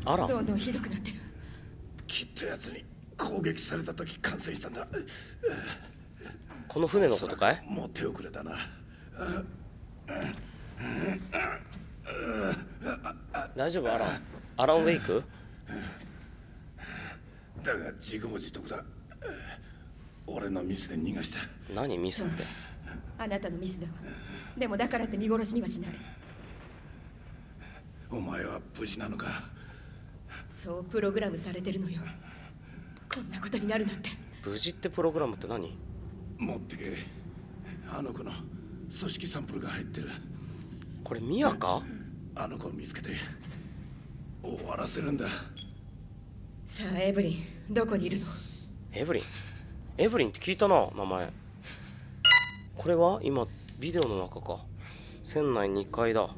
あら、 どんどんひどくなってる。 きっとやつに攻撃された時感染したんだ。 この船のことかい？ もう手遅れだな。 大丈夫？アランウェイク？ だが自業自得だ。俺のミスで逃がした。 何ミスって？ あなたのミスだわ。でもだからって見殺しにはしない。 お前は無事なのか？ そうプログラムされてるのよ。こんなことになるなんて。 無事ってプログラムって何？ 持ってけ。あの子の組織サンプルが入ってる。 これミアか？ あの子を見つけて終わらせるんだ。 さあエブリン、どこにいるの？ エブリンって聞いたな、名前。これは今ビデオの中か。船内2階だ。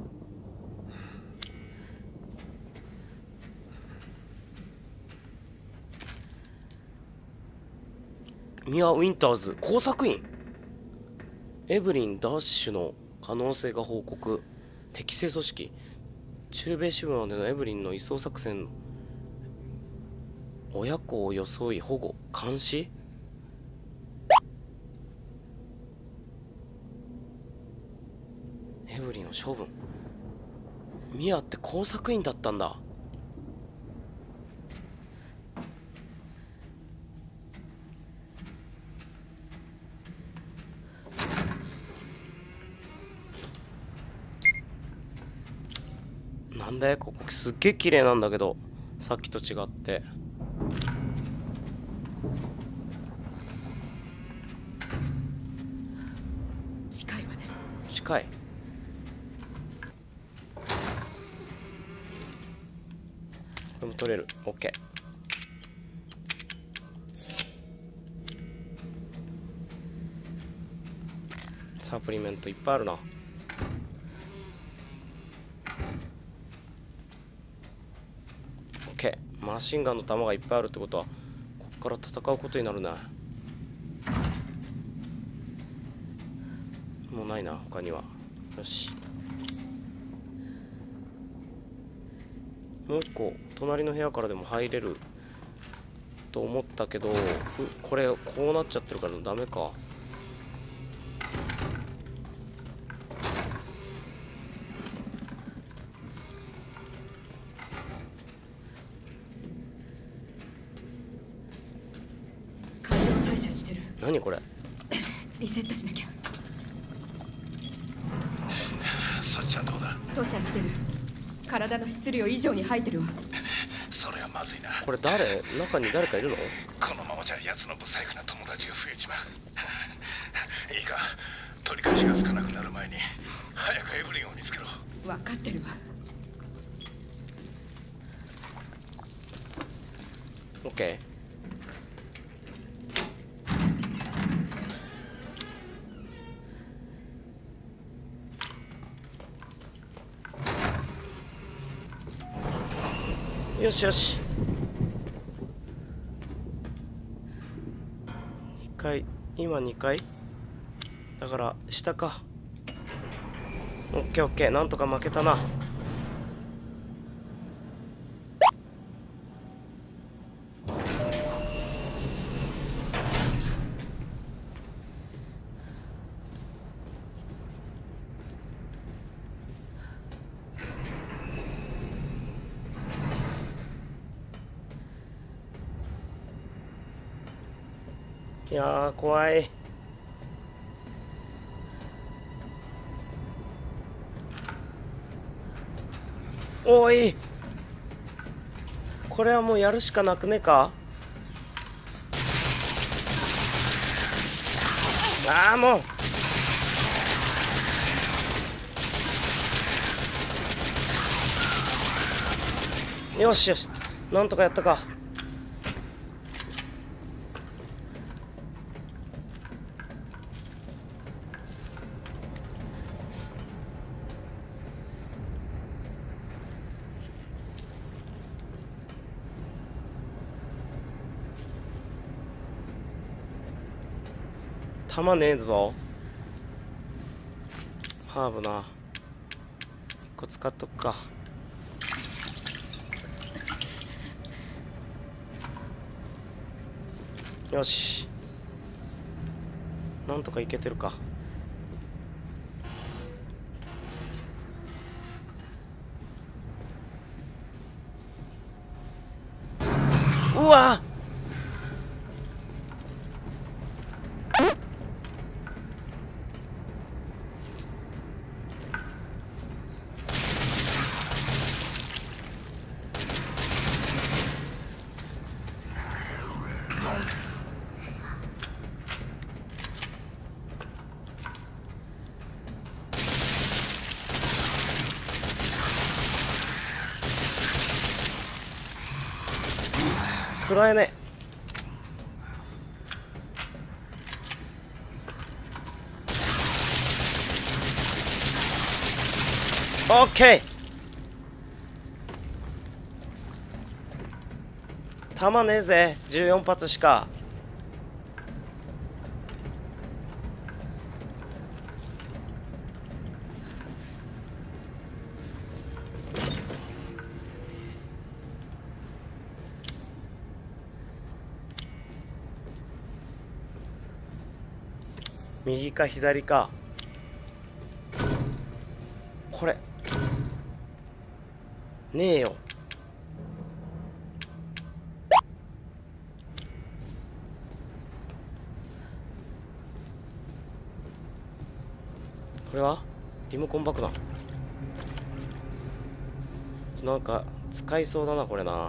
ミア・ウィンターズ工作員。エブリン・ダッシュの可能性が報告。適正組織。中米支部までのエブリンの移送作戦。親子を装い保護監視。エブリンを処分。ミアって工作員だったんだ。なんだよここ、すっげえ綺麗なんだけど、さっきと違って。 近いわね。 近い。これも取れる。 OK。 サプリメントいっぱいあるな。OK。マシンガンの弾がいっぱいあるってことはこっから戦うことになるな。もうないな他には。よし、もう一個隣の部屋からでも入れると思ったけど、これこうなっちゃってるからダメか。 過剰代謝してる。 何これ？ リセットしなきゃ。 そっちはどうだ？ 投射してる。体の質量以上に吐いてるわ。 それはまずいな。 これ誰？中に誰かいるの？ このままじゃ奴の不細工な友達が増えちまう。いいか、取り返しがつかなくなる前に早くエブリンを見つけろ。 分かってるわ。 OK。よしよし。2階、今2階だから下か。 OKOK、 なんとか負けたな。いやー怖い。おい、これはもうやるしかなくねか。ああもうよしよし、なんとかやったか。弾ねえぞ。ハーブな、1個使っとくか。 よし、なんとかいけてるか。うわ食らえねえ。オッケー。弾ねえぜ、14発しか。右か左か。これねえよ。これはリモコン爆弾。なんか使いそうだなこれな。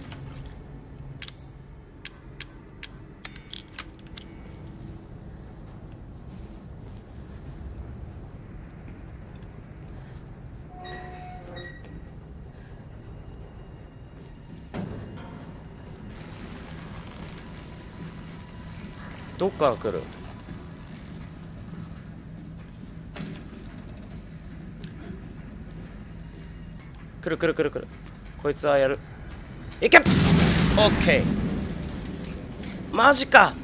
どっから来る？来る来る来る来る。こいつはやる。いけ！オッケー。マジか。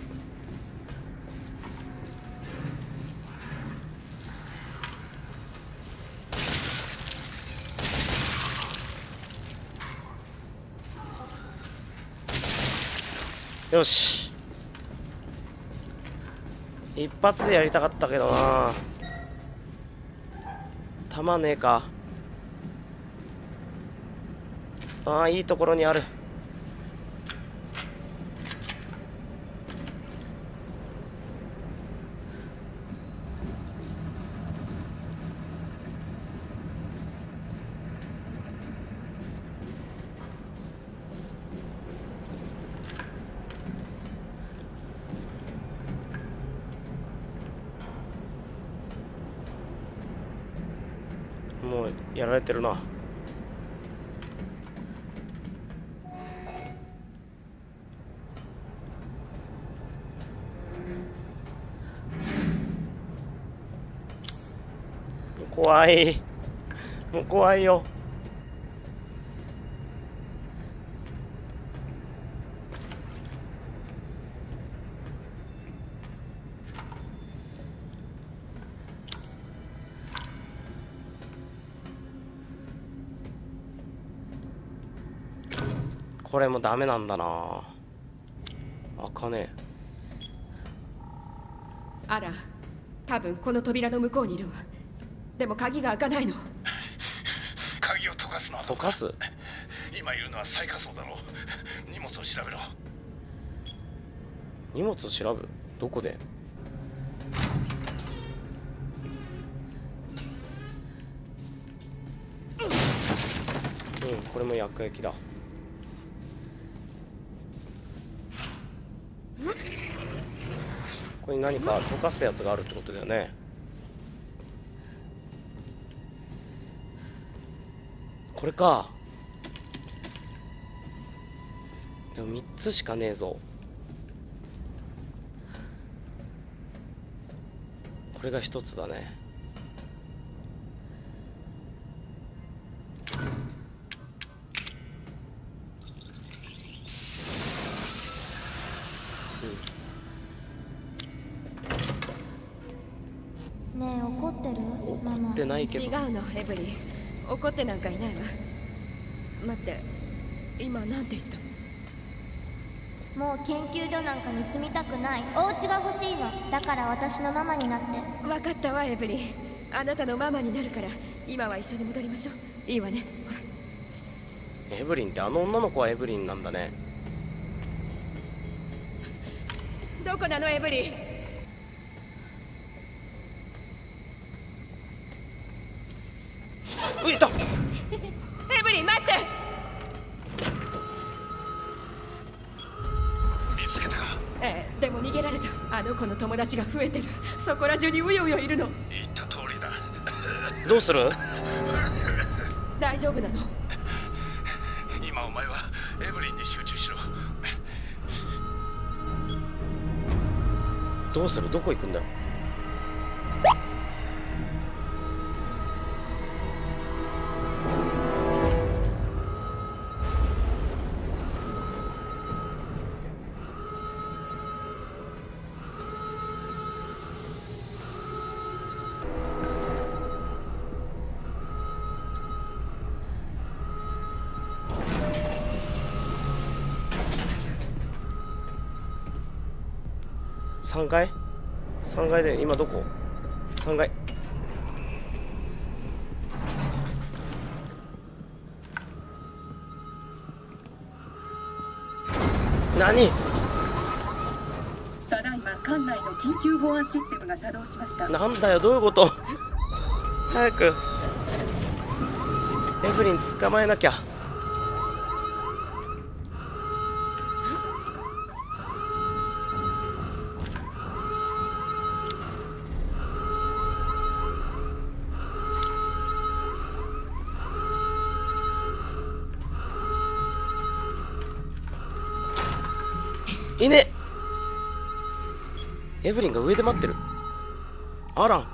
よし、一発でやりたかったけどな。弾ねえか。ああ、いいところにある。もうやられてるな。怖い。もう怖いよ。これもダメなんだな。開かねえ。 あら、多分この扉の向こうにいるわ。でも鍵が開かないの。 鍵を溶かすのは溶かす？ 今いるのは最下層だろう。荷物を調べろ。 荷物を調べる？どこで？うん、これも薬液だ。これに何か溶かすやつがあるってことだよね。これか。でも3つしかねえぞ。これが1つだね。 ねえ、怒ってる？ママ。 怒ってないけど。 違うの、エブリン。怒ってなんかいないわ。待って、今なんて言った？ もう研究所なんかに住みたくない。お家が欲しいの。だから私のママになって。 分かったわエブリン。あなたのママになるから今は一緒に戻りましょう。いいわね。ほら。 エブリンってあの女の子はエブリンなんだね。 どこなのエブリン。 いた。 エブリン待って。 見つけたか。 ええ、でも逃げられた。あの子の友達が増えてる。そこら中にうようよいるの。 言った通りだ。 どうする？ 大丈夫なの？ 今お前はエブリンに集中しろ。 どうする？どこ行くんだよ。3階 ?3 階で今どこ？ 3 階。何？ ただいま館内の緊急保安システムが作動しました。 なんだよ、どういうこと？早くエブリン捕まえなきゃ。いね。エブリンが上で待ってる。アラン。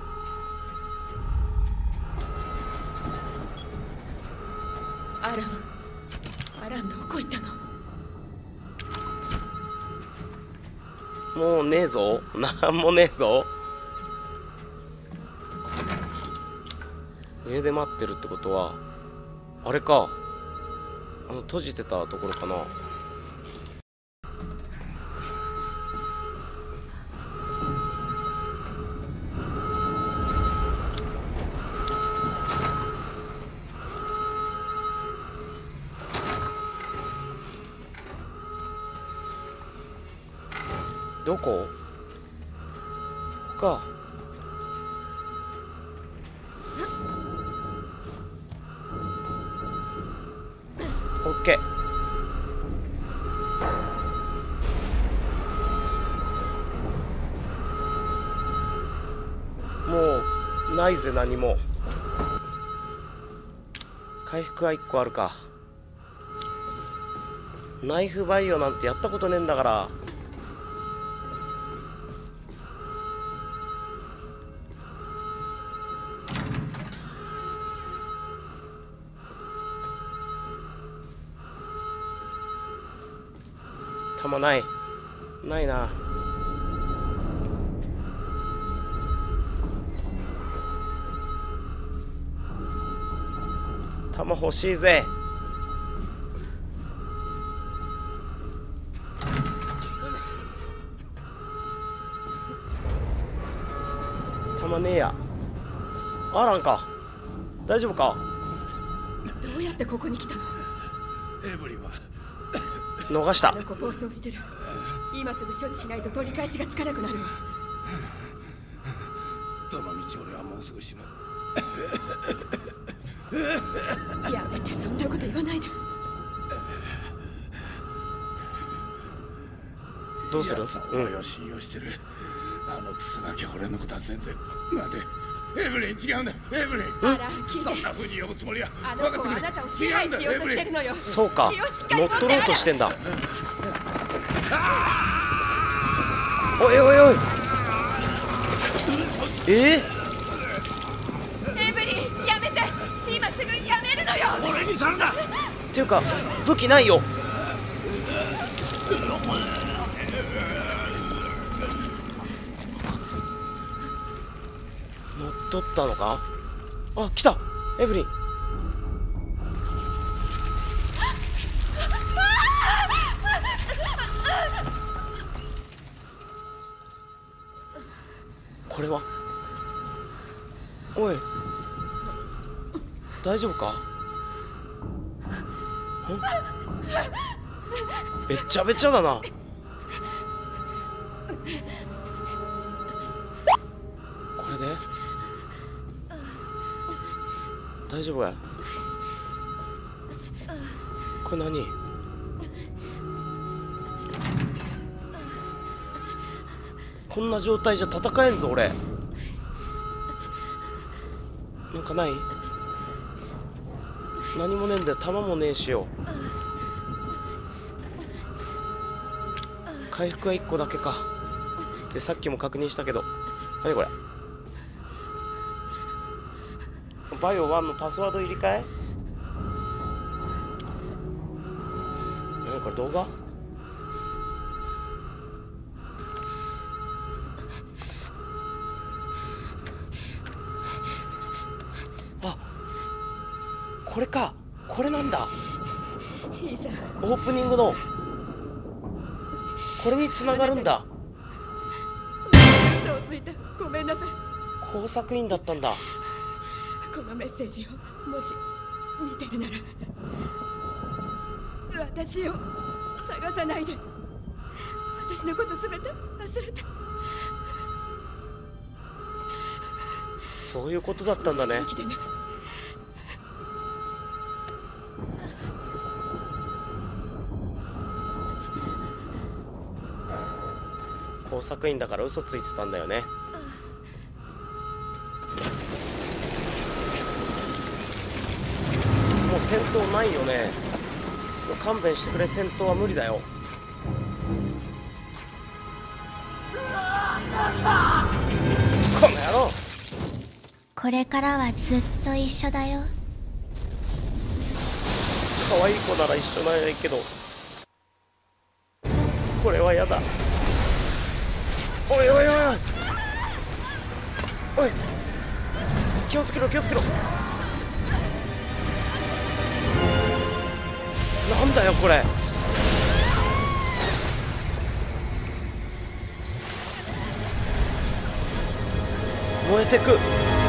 アランどこ行ったの？ もうねえぞ。なんもねえぞ。上で待ってるってことはあれか、閉じてたところかな。どこか。オッケー。もうないぜ、何も。回復は1個あるか。ナイフバイオなんてやったことねえんだから。弾ないな。弾欲しいぜ。弾ねえや。アランか。大丈夫か？ どうやってここに来たの？ エブリンは逃した。 あの子暴走してる。今すぐ処置しないと取り返しがつかなくなるわ。 どの道俺はもうすぐ死ぬ。 やめて、そんなこと言わないで。 どうする？ さん俺を信用してる。あのクソガキは俺のことは全然。待て、エブリン違うんだ。エブリン、 あら、聞いて。 そんな風に呼ぶつもりは。 あの子はあなたを支配しようとしてるのよ。 そうか、乗っ取ろうとしてんだ。おいおいおい。 エブリン、やめて。今すぐやめるのよ。 俺にさるな。 っていうか武器ないよ。乗っ取ったのか？あ、来たエブリン。 これは。おい、大丈夫か？べっちゃべちゃだな。これで大丈夫や。これ何？こんな状態じゃ戦えんぞ俺。なんかない？何もねえんだよ。弾もねえしよ。回復は1個だけかってさっきも確認したけど。何これ？バイオ1のパスワード入れ替え？何これ、動画？あ、これか。これなんだ。 いいさ。 オープニングのこれに繋がるんだ。 嘘をついた。ごめんなさい。 工作員だったんだ。 このメッセージをもし見てるなら、私を探さないで。私のことすべて忘れて。 そういうことだったんだね。 生きてね。 工作員だから嘘ついてたんだよね。もう戦闘ないよね。勘弁してくれ。戦闘は無理だよ。この野郎。 これからはずっと一緒だよ。 可愛い子なら一緒ならいいけど、これはやだ。おいおいおいおい、気をつけろ気をつけろ。なんだよこれ。燃えてく。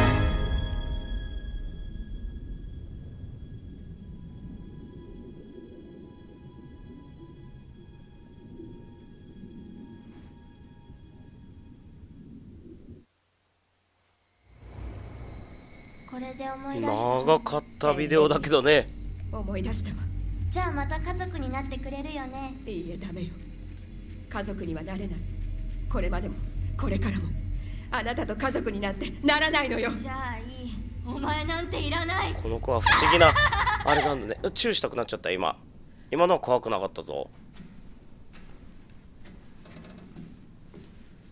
これで思い出した。 長かったビデオだけどね。 思い出したわ。 じゃあまた家族になってくれるよね。 いいえ、ダメよ。家族にはなれない。これまでもこれからもあなたと家族になんてならないのよ。 じゃあいい。お前なんていらない。 この子は不思議なあれなんだね。チューしたくなっちゃった。今のは怖くなかったぞ。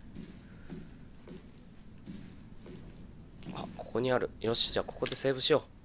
あ、ここにある。よし、じゃあここでセーブしよう。